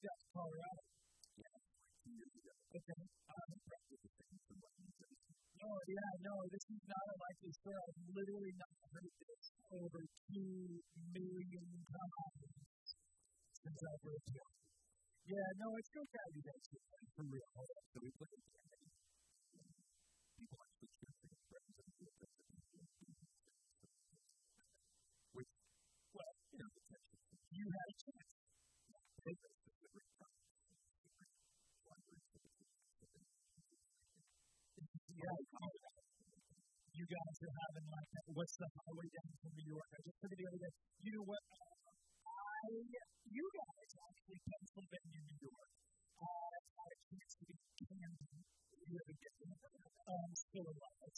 moved out to Colorado? Yeah, like 2 years ago. Okay. No, This is not a likely story. I've literally not heard this over 2 million times since I've lived here. Yeah, no, it's so bad you guys get that for real. So we put it in. People actually can't think of friends and do it. Which, well, you had a chance. You guys are having like, what's the highway down from New York? I just heard it the other day. You know what? You guys actually, Pennsylvania, New York, had a chance to be Camden. You ever get there? Still alive.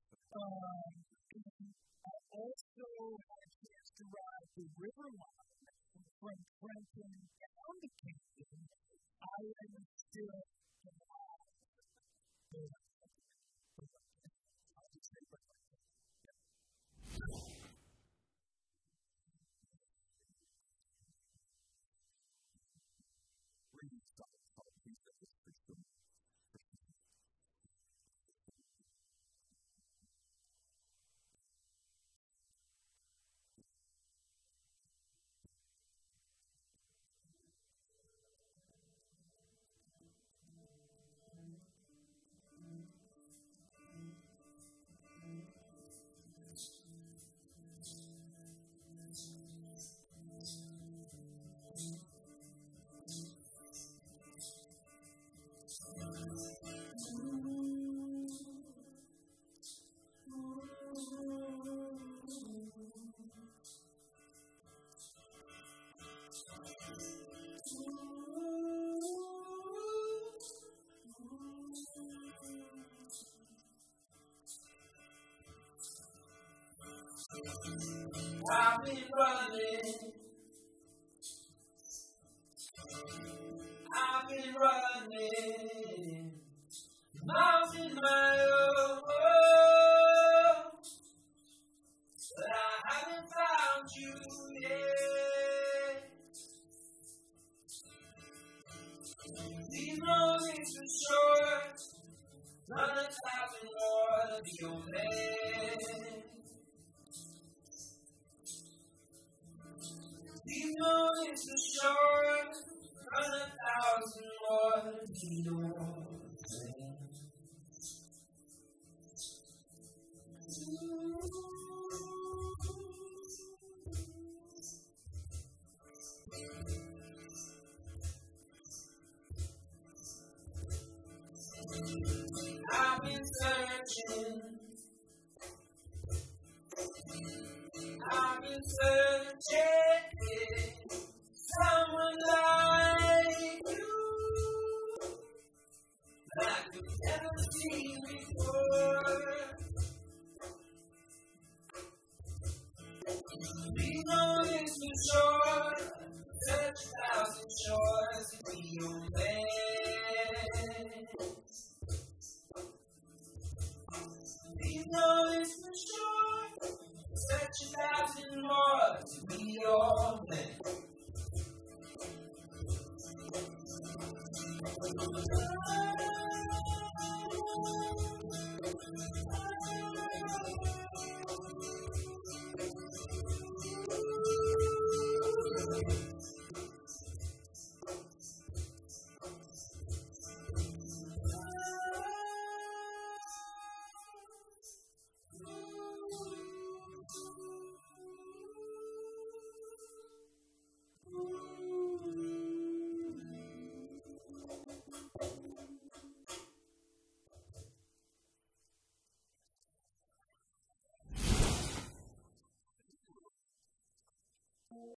I also had a chance to ride the river line from Trenton down to Camden. I am still alive. I've been running. Miles in my own world, but I haven't found you yet. These moments are short, run 1,000 more to be your man. These moments are short, run 1,000 more to be your man. I've been searching. Someone like you that I've never seen before.